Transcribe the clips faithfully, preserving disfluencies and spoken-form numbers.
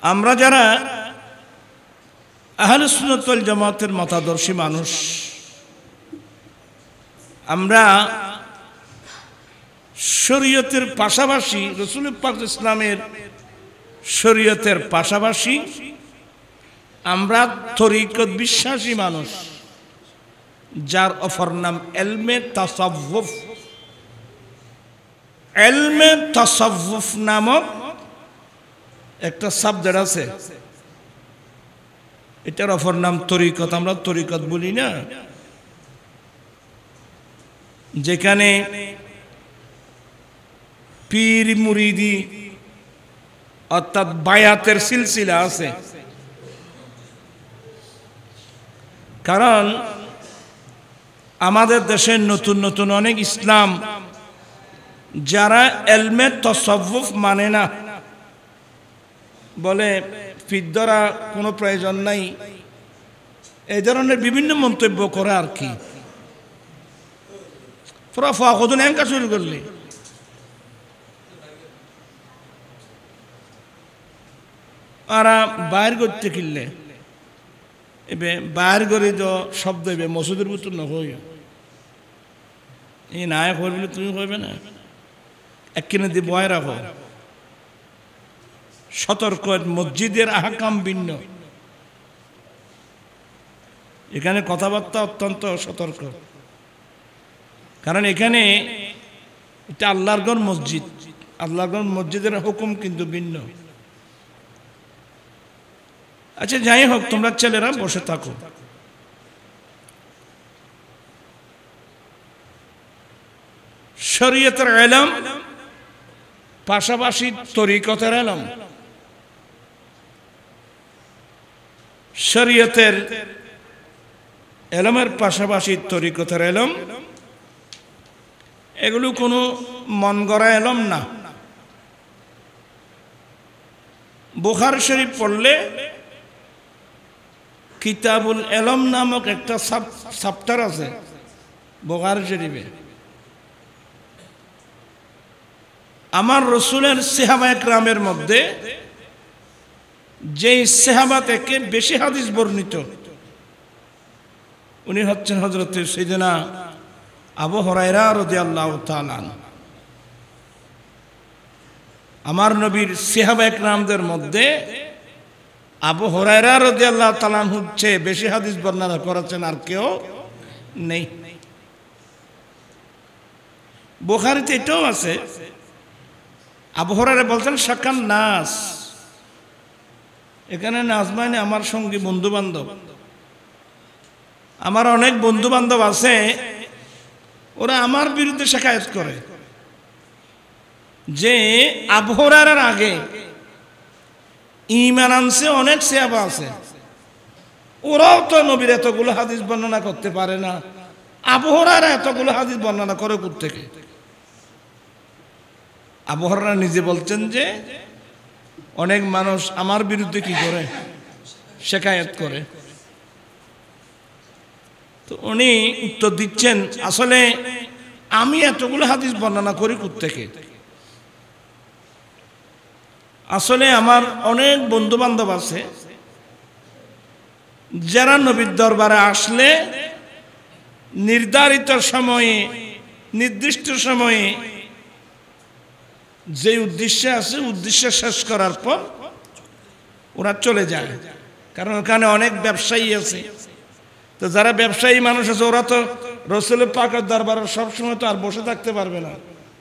আমরা যারা আহলে সুন্নাত ওয়াল জামাতের মতাদর্শী মানুষ, আমরা শরীয়তের পাশাপাশি রাসূল পাক ইসলামের শরীয়তের পাশাপাশি আমরা তরিকত বিশ্বাসী মানুষ, যার অপর নাম ইলমে তাসাউফ। ইলমে তাসাউফ নামক একটা সাবজেক্ট আছে, এটার অপর নাম তরিকত। আমরা তরিকত বলি না, যেখানে পীর মুরিদি অর্থাৎ বায়াতের সিলসিলা আছে। কারণ আমাদের দেশে নতুন নতুন অনেক ইসলাম যারা ইলমে তাসাউফ মানে না, বলে ফিদ্দরা কোনো প্রয়োজন নাই, এই ধরনের বিভিন্ন মন্তব্য করে আর কি। পুরা ফাখুদুন এঙ্কা শুরু করলে আরা বাইর করতে কিনলে এবে বাইর করে তো শব্দ এবে মসুদের ভিতর নয়, এই নায়ক হইবে বলে তুমি হইবে না, একখানে দিয়ে বয় রাখো। সতর্ক, মসজিদের আহকাম ভিন্ন, এখানে কথাবার্তা অত্যন্ত সতর্ক। কারণ এখানে এটা আল্লাহর ঘর মসজিদ, আল্লাহর ঘর মসজিদের হুকুম কিন্তু ভিন্ন। আচ্ছা যাই হোক, তোমরা ছেলেরা বসে থাকো। শরীয়তের ইলম পাশাপাশি তরিকতের ইলম। শরীয়তের ইলমের পাশাপাশি তরিকতের ইলম, এগুলো কোনো মন গড়া ইলম না। বুখারী শরীফ পড়লে কিতাবুল ইলম নামক একটা চ্যাপ্টার আছে বুখারী শরীফে। আমার রাসূলের সাহাবায়ে কেরামের মধ্যে যে সাহাবা থেকে বেশি হাদিস বর্ণিত উনি হচ্ছেন হযরত সাইয়েদনা আবু হুরায়রা রাদিয়াল্লাহু তাআলা। আমার নবীর সাহাবায়ে কেরামদের মধ্যে আবু হুরায়রা রাদিয়াল্লাহু তাআলা হচ্ছে বেশি হাদিস বর্ণনা করেছেন, আর কেউ নেই। বুখারীতে এটাও আছে, আবু হুরায়রা বলছেন শাকান নাস, এখানে নাস মানে আমার সঙ্গী বন্ধু বান্ধব। আমার অনেক বন্ধু বান্ধব আছে, ওরা আমার বিরুদ্ধে শিকায়ত করে যে আবু হুরায়রার আগে ঈমান আনছে অনেক সাহাবা আছে, ওরাও তো নবীর এতগুলো হাদিস বর্ণনা করতে পারে না, আবু হুরায়রা এতগুলো হাদিস বর্ণনা করে কোথা থেকে? আবু হুরায়রা নিজে বলছেন যে অনেক মানুষ আমার বিরুদ্ধে কি করে, শিকায়ত করে। তো উনি উত্তর দিচ্ছেন, আসলে আমি এতগুলো হাদিস বর্ণনা করি কোথা থেকে? আসলে আমার অনেক বন্ধু বান্ধব আছে যারা নবীর দরবারে আসলে নির্ধারিত সময়ে নির্দিষ্ট সময়ে যে উদ্দেশ্যে আছে উদ্দেশ্য শেষ করার পর ওরা চলে যায়। কারণ ওখানে অনেক ব্যবসায়ী আছে, তো যারা ব্যবসায়ী মানুষ আছে ওরা তো রাসূল পাকের দরবারে সবসময় তো আর বসে থাকতে পারবে না।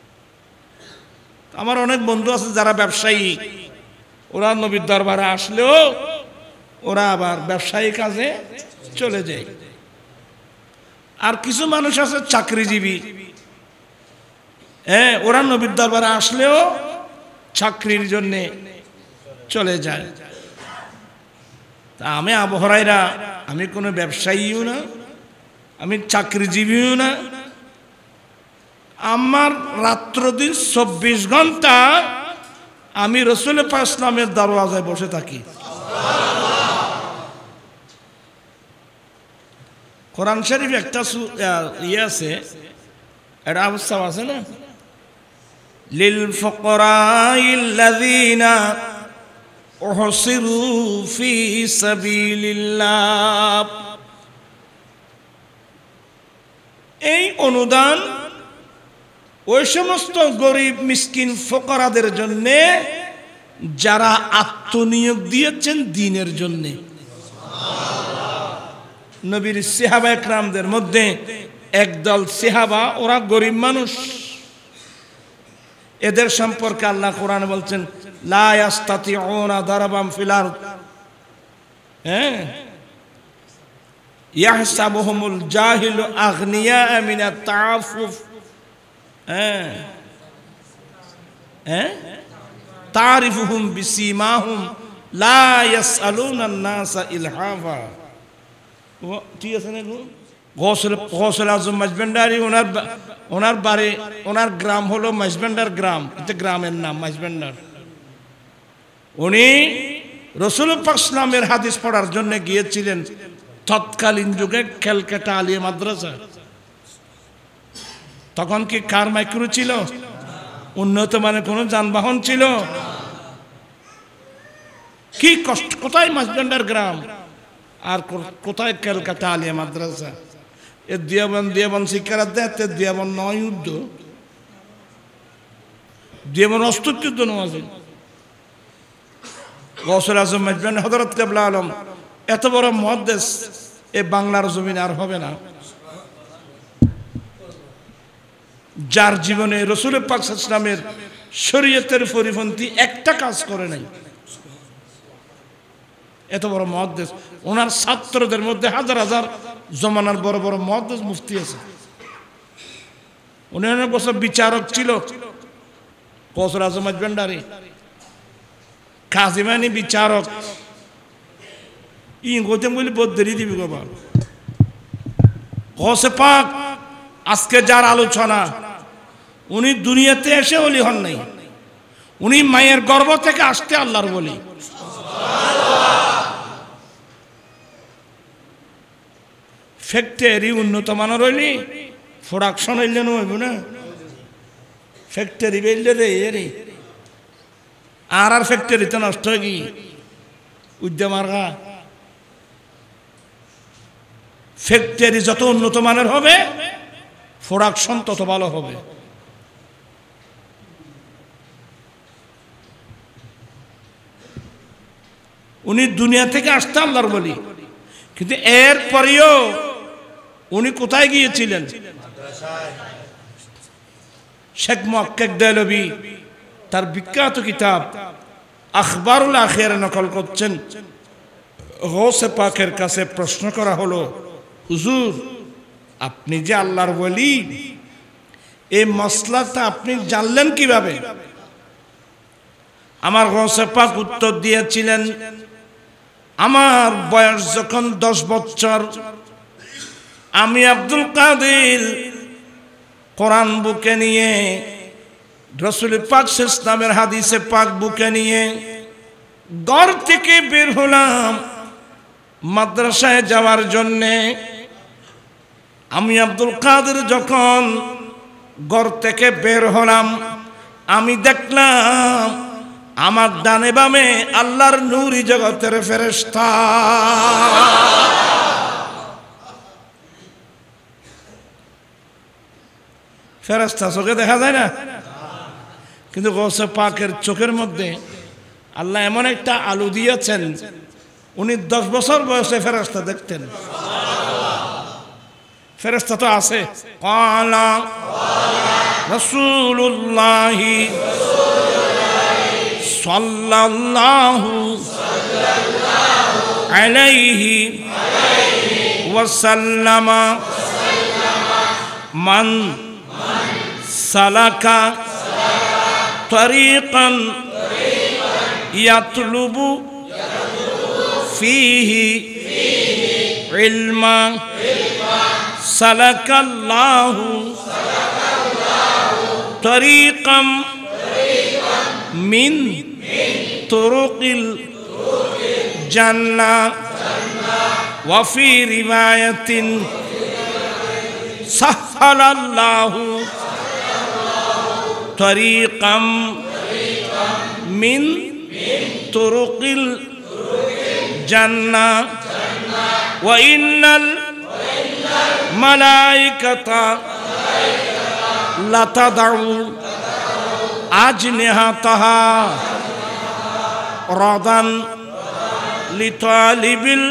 আমার অনেক বন্ধু আছে যারা ব্যবসায়ী, ওরা নবীর দরবারে আসলেও ওরা আবার ব্যবসায়ী কাজে চলে যায়। আর কিছু মানুষ আছে চাকরিজীবী, হ্যাঁ, ওরা নবীর দরবারে আসলেও চাকরির জন্য চলে যায়। তা আমি আবু হুরায়রা, আমি কোনো ব্যবসায়ীও না, আমি চাকরিজীবীও না, আমার রাত্র দিন চব্বিশ ঘন্টা আমি রাসূল পাক ইসলামের দরওয়াজায় বসে থাকি। কোরআন শরীফ একটা ইয়ে আছে, এটা অবস্থা আছে না, লিল ফুকরাইল্লাযীনা উহসিরু ফি সাবিলিল্লাহ। এই অনুদান ওই সমস্ত গরিব মিসকিন ফকরাদের জন্য যারা আত্মনিয়োগ দিয়েছেন দ্বীনের জন্য। নবীর সাহাবা একরামদের মধ্যে একদল সাহাবা, ওরা গরিব মানুষ, এদের সম্পর্কে আল্লাহ কোরআনে বলছেন লা ইয়াস্তাতিউনা দারবাম ফিল আরদ, হ্যাঁ, ইয়াহসাবুহুমুল জাহিলু আগনিয়া মিনাত তাআফুফ, হ্যাঁ হ্যাঁ, তারিফুহুম বিসীমাহুম লা ইয়াসআলুনা আন-নাসা ইলহাফা। ঠিক আছে না? গৌসুল গৌসুল আজম মাঝভান্ডারি, ওনার ওনার বাড়ি, ওনার গ্রাম হলো মাঝভান্ডার গ্রাম, এটা গ্রামের নাম মাঝভান্ডার। উনি রাসূল পাক সাল্লামের হাদিস পড়ার জন্য গিয়েছিলেন তৎকালীন যুগে ক্যালকাটা আলিয়া মাদ্রাসা। তখন কি কার মাইক্রো ছিল? উন্নত মানের কোনো যানবাহন ছিল? কি কষ্ট! কোথায় মাঝভান্ডার গ্রাম আর কোথায় ক্যালকাটা আলিয়া মাদ্রাসা? এ দিয়াবন দিয়াবন শিক্ষার দেয়, দিয়াবন নয় যুদ্ধ, দিয়াবন অস্তিত্ব যুদ্ধ নয়। গৌসুল আজম মাঝভান্ডার হযরত কিবলা আলম এত বড় মুহাদ্দিস এ বাংলার জমিন আর হবে না, যার জীবনে রাসূল পাক সাল্লাল্লাহু আলাইহি ওয়াসাল্লামের শরীয়তের পরিপন্থী একটা কাজ করে নাই। এত বড় মুহাদ্দিস, ওনার ছাত্রদের মধ্যে হাজার হাজার জমানার বড় বড় মুহাদ্দিস মুফতি আছে। উনি অনেক বছর বিচারক ছিল গৌসুল আজম মাঝভান্ডারি, কাজী মানে বিচারক। ই গোতেম বলি বদরি দিবি গোবা গৌসে পাক আজকে যার আলোচনা, উনি দুনিয়াতে এসে ওলি হন নাই, উনি মায়ের গর্ভ থেকে আসতে আল্লাহর বলি। ফ্যাক্টরি উন্নত মানের হইলি প্রোডাকশন হইলে নইব না, ফ্যাক্টরি বেললে রে রে আর আর ফ্যাক্টরিতে নষ্ট হয়ে গি উদ্যমার্গা। ফ্যাক্টরি যত উন্নত মানের হবে প্রোডাকশন তত ভালো হবে। উনি দুনিয়া থেকে আসতে আল্লাহর বলি, কিন্তু এর পরেও উনি কোথায় গিয়েছিলেন? শেখ মুহাক্কিক দেহলভী তার বিখ্যাত কিতাব আখবারুল আখিরা নকল করছেন। গৌসে পাকের কাছে প্রশ্ন করা হলো, হুজুর আপনি যে আল্লাহর ওলি, এই মাসলাটা আপনি জানলেন কিভাবে? আমার গৌসে পাক উত্তর দিয়েছিলেন, আমার বয়স যখন দশ বছর, আমি আব্দুল কাদের কোরআন বুকে নিয়ে, রাসূল পাক ইসলামের হাদিসে পাক বুকে নিয়ে ঘর থেকে বের হলাম মাদ্রাসায় যাওয়ার জন্যে। আমি আব্দুল কাদের যখন ঘর থেকে বের হলাম, আমি দেখলাম আমার ডানে বামে আল্লাহর নূরি জগতের ফেরেশতা। ফেরেশতা চোখে দেখা যায় না, কিন্তু গৌসে পাকের চোখের মধ্যে আল্লাহ এমন একটা আলো দিয়েছেন, উনি দশ বছর বয়সে ফেরেশতা দেখতেন। ফেরেশতা তো আছে। ক্বালা রাসূলুল্লাহি সাল্লাল্লাহু আলাইহি ওয়াসাল্লাম মান সালাকা তরিকান ইয়াতলুবু ফিহি ইলমা সালাকাল্লাহু তরিকাম মিন তুরুকিল জান্নাহ ওয়া ফি রিওয়ায়াতিন সাহালাল্লাহু তরিকাম মিন তুরুকিল জান্নাহ ওয়া ইন্নাল মালাইকাতা লাতাদাউ আজনিহাতাহা রাদান লিতালিবিল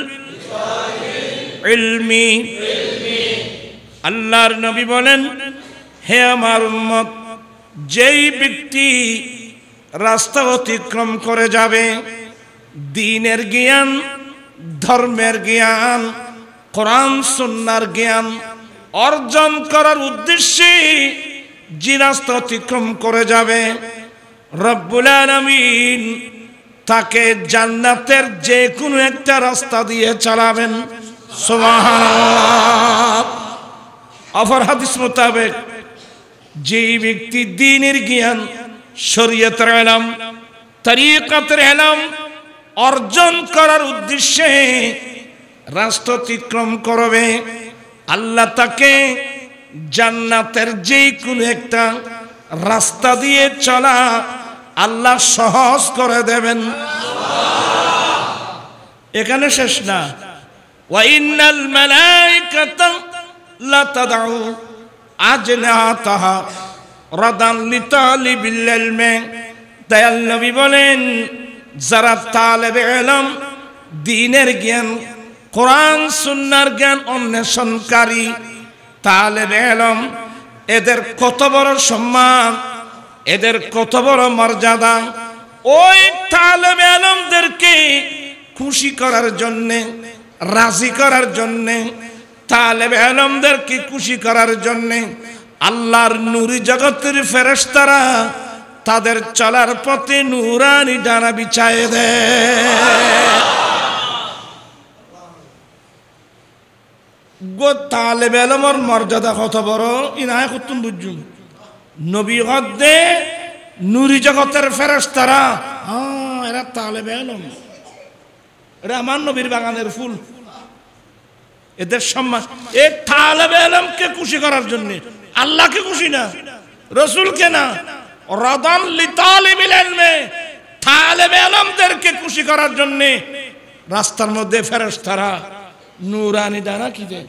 ইলমি। আল্লাহর নবী বলেন, হে আমার উম্মত, যেই ব্যক্তি রাস্তা অতিক্রম করে যাবে দ্বীনের জ্ঞান, ধর্মের জ্ঞান, কোরআন সুন্নাহর জ্ঞান অর্জন করার উদ্দেশ্যে যে রাস্তা অতিক্রম করে যাবে, রব্বুল আলামিন তাকে জান্নাতের যে কোনো একটা রাস্তা দিয়ে চালাবেন। সুবহানাল্লাহ। অপর হাদিস মোতাবেক যে ব্যক্তি দ্বীনের জ্ঞান, শরীয়তের ইলম, তরিকতের ইলম অর্জন করার উদ্দেশ্যে রাস্তা অতিক্রম করবে, আল্লাহ তাকে জান্নাতের যে কোনো একটা রাস্তা দিয়ে চলা আল্লাহ সহজ করে দেবেন। এখানে শেষ না, ওয়া ইন্নাল মালাইকাতা লাতাদাউ আজনিহাতাহা রাদান লিতালিবিল ইলমি। দয়াল নবী বলেন, যারা তালেবে ইলম, দ্বীনের জ্ঞান, কোরআন সুন্নাহর জ্ঞান অন্বেষণকারী তালেবে ইলম, এদের কত বড় সম্মান, এদের কত বড় মর্যাদা। ওই তালেবে ইলমদেরকে খুশি করার জন্যে, রাজি করার জন্যে, তালেবে ইলমদেরকে খুশি করার জন্যে আল্লাহর নূরি জগতের ফেরেশতারা তাদের চলার পথে নূরানি ডানা বিছায়ে দেয়। গো তালেবে ইলমের মর্যাদা কত বড়, ইনায় কত বুঝুন। নবী হদ্দে নূরি জগতের ফেরেশতারা, হ্যাঁ এরা তালেবে ইলম, এরা আমার নবীর বাগানের ফুল, এদের সম্মান। এই তালেবে ইলমকে খুশি করার জন্য, আল্লাহকে খুশি না, রাসূলকে না, রাদান লিতালিবিল ইলমি, তালেবে ইলমদেরকে খুশি করার জন্য রাস্তার মধ্যে ফেরেশতারা নূরানি ডানা কি দেয়।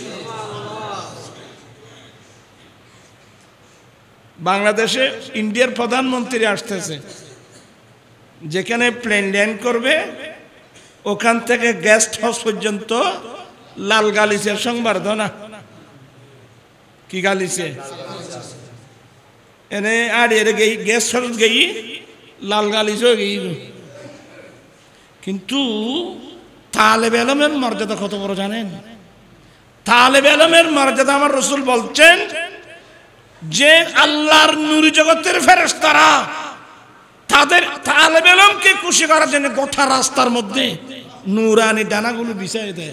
বাংলাদেশে ইন্ডিয়ার প্রধানমন্ত্রী আসতেছে, যেখানে প্লেন ল্যান্ড করবে ওখান থেকে গেস্ট হাউস পর্যন্ত লাল গালিচের সংবর্ধনা। কি গালিছে এনে আর এর গেই গেস্ট হাউস গেই লাল গালিচও গেই। কিন্তু তালেবে ইলমের মর্যাদা কত বড় জানেন? তালেবে ইলমের মর্যাদা আমার রাসূল বলছেন যে আল্লাহর নূরি জগতের ফেরেশতারা তাদের তালেবে ইলমকে খুশি করার জন্য গোটা রাস্তার মধ্যে নূরানি ডানাগুলো বিছায় দেয়।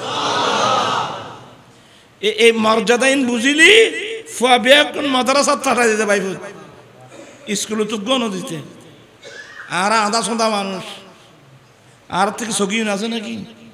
এই মর্যাদাইন বুঝিলি ফুয়াবিয়া কোন মাদ্রাসা তারা দিতে পাইব, স্কুলে তো গণ দিতে। আর আধা সন্ধ্যা মানুষ আর থেকে সগিন আছে নাকি?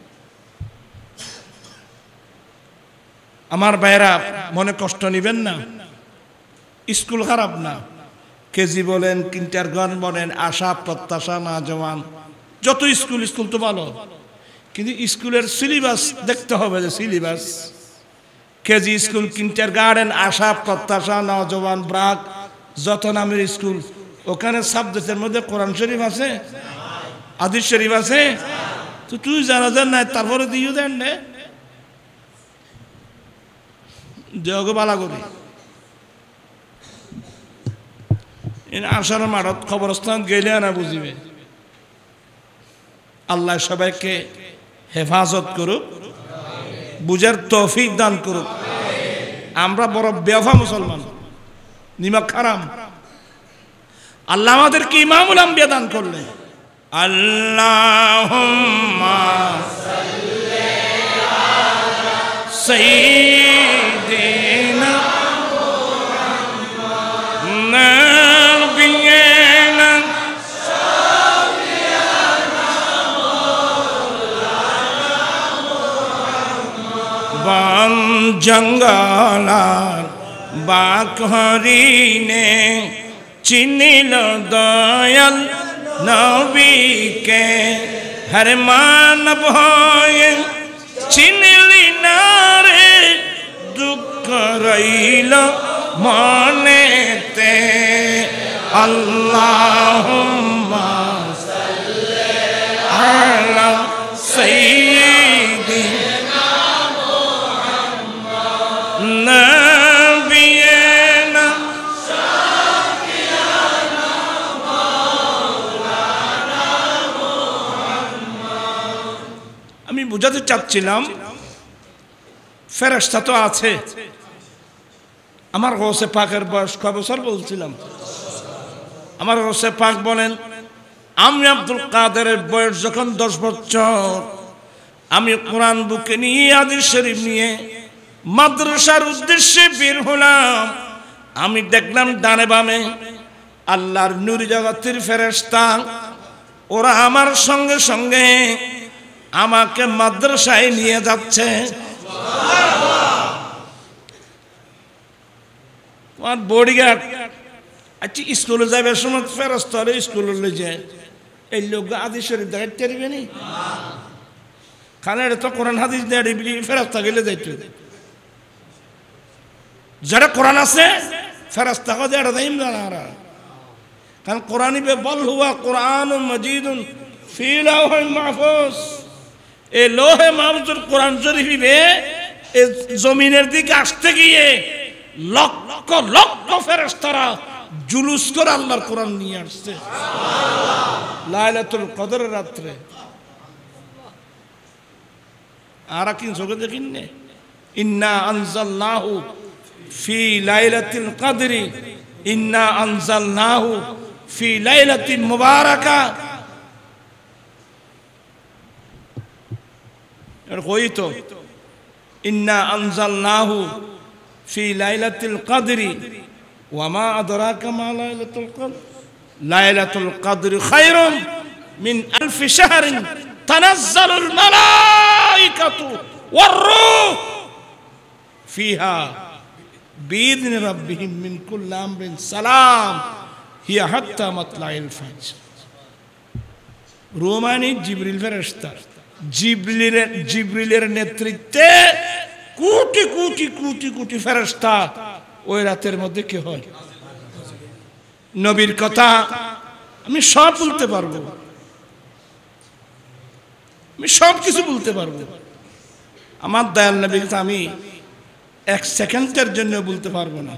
আমার ভাইরা মনে কষ্ট নিবেন না, স্কুল খারাপ না, কেজি বলেন, কিন্টারগার্টেন বলেন, আশা প্রত্যাশা না জওয়ান, যত স্কুল স্কুল তো ভালো, কিন্তু স্কুলের সিলেবাস দেখতে হবে। যে সিলেবাস কেজি স্কুল, কিন্টারগার্টেন, আশা প্রত্যাশা, নওজওয়ান, ব্রাক, যত নামের স্কুল, ওখানে সাবজেক্টের মধ্যে কোরআন শরীফ আছে, হাদিস শরীফ আছে। তো তুই জানা যান নাই, তারপরে দিও দেন নে দেওয়া বালা করি। আসার মাঠত খবরস্থান গেলে না বুঝিবে। আল্লাহ সবাইকে হেফাজত করুক, বুঝার তৌফিক দান করুক। আমরা বড় বেওফা মুসলমান, নিমক হারাম। আল্লাহ আমাদেরকে ইমামুল আম্বিয়া দান করলেন। আল্লাহুম্মা সাল্লি আলা সাইয়্যিদিনা নাবিয়িনা শাফি'ানা মাওলানা বান জঙ্গলার বাক হরিণে চিনিল দয়াল নবীকে হর মানব হয়ে চিনলি না রে দুঃখ রইল মনেতে আল্লাহুম্মা সাল্লি আলা সাইয়্যিদিনা মুহাম্মদ নবিয়িনা শাফিয়ানা মাওলানা মুহাম্মদ। আমি বুঝাতে চাচ্ছিলাম ফেরেশতা তো আছে। আমার গৌসে পাকের বয়স কয় বছর বলছিলাম? আমার গৌসে পাক বলেন আমি আব্দুল কাদেরের বয়স যখন দশ বছর, আমি কোরআন বুকে নিয়ে হাদিস শরীফ নিয়ে মাদ্রাসার উদ্দেশ্যে বের হলাম। আমি দেখলাম ডানে বামে আল্লাহর নূর জগতের ফেরেশতা, ওরা আমার সঙ্গে সঙ্গে আমাকে মাদ্রাসায় নিয়ে যাচ্ছে। তোমার বডিগার্ড আচ্ছা স্কুলে যাবে সময় ফেরস্তা হলে স্কুলে যায়, এই লোক হাদিস শরীফ দাঁড়াতে পারবে নি? খানে তো কোরআন হাদিস দাঁড়িয়ে ফেরস্তা গেলে যাইতে, যারা কোরআন আছে ফেরস্তা কে দাঁড়া দেয় না, কারণ কোরআন বল হুয়া কোরআন মজিদুন ফি লাওহিল মাহফুজ। এই লোহে মাহফুজের কোরআন শরীফে এই জমিনের দিকে আসতে গিয়ে লক্ষ লক্ষ ফেরেশতারা জুলুস করে আল্লাহর কোরআন নিয়ে আসছে লাইলাতুল কদরের রাত্রে। আর কি চোখে দেখিন নে? ইন্না আনজালনাহু ফি লাইলাতিল কদরি ইন্না আনজালনাহু ফি লাইলাতিন মুবারাকা। আর কই তো ইন্না আনজালনাহু ফি লাইলাতিল কদরি ওয়া মা আদরাকা মা লাইলাতুল কদর লাইলাতুল কদরি খায়রুম মিন আলফি শাহরিন তানাজ্জালুল মালাইকাতু ওয়ার রূহ ফিহা বিইذن রাব্বিহিম মিন কুল্লি আমরিন সালাম হিয়া হাত্তা মাতলাইল ফাজর। রোমানি জিবরিল ফেরেশতা, জিবরিলের জিবরিলের নেতৃত্বে কোটি কোটি কোটি কোটি ফেরেশতা ওই রাতের মধ্যে কি হয়? নবীর কথা আমি সব বলতে পারবো, আমি সব কিছু বলতে পারবো। আমার দয়াল নবীর কথা আমি এক সেকেন্ডের জন্য বলতে পারবো না।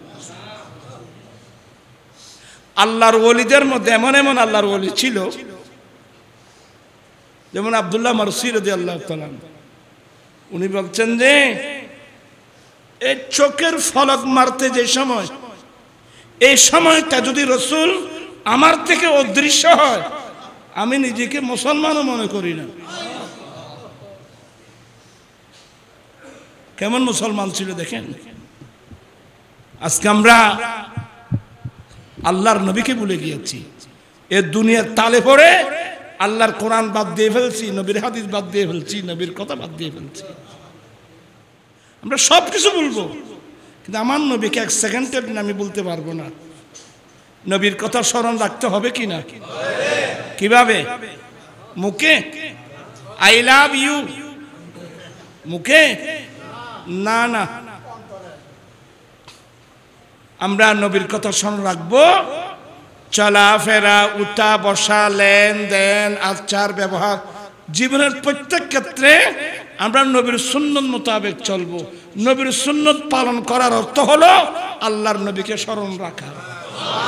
আল্লাহর ওলিদের মধ্যে এমন এমন আল্লাহর ওলি ছিল, যেমন আব্দুল্লাহ মারসি রাদিয়াল্লাহু তাআলা, উনি বলছেন যে এই চোখের ফলক মারতে যে সময়, এই সময়টা যদি রসুল আমার থেকে অদৃশ্য হয়, আমি নিজেকে মুসলমানও মনে করি না। কেমন মুসলমান ছিল দেখেন। আজকে আমরা আল্লাহর নবীকে ভুলে গিয়েছি, এ দুনিয়ার তালে পড়ে আল্লাহর কোরআন বাদ দিয়ে ফেলছি, নবীর হাদিস বাদ দিয়ে ফেলছি, নবীর কথা বাদ দিয়ে ফেলছি। আমরা সব কিছু বলবো, কিন্তু আমার নবীকে এক সেকেন্ডের দিন আমি বলতে পারবো না। নবীর কথা স্মরণ রাখতে হবে কি না? কিভাবে? মুখে আই লাভ ইউ, মুখে না না, আমরা নবীর কথা স্মরণ রাখবো চলাফেরা, উঠা বসা, লেনদেন, আচার ব্যবহার, জীবনের প্রত্যেক ক্ষেত্রে আমরা নবীর সুন্নত মোতাবেক চলবো। নবীর সুন্নত পালন করার অর্থ হলো আল্লাহর নবীকে স্মরণ রাখা।